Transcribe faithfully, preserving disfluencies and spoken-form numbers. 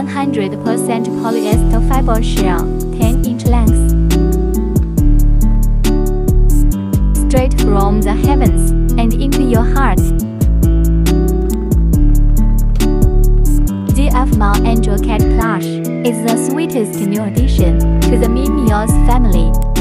one hundred percent polyester fiber shell, ten inch length. Straight from the heavens and into your heart. The Aphmau Angel Cat Plush is the sweetest new addition to the Mimios family.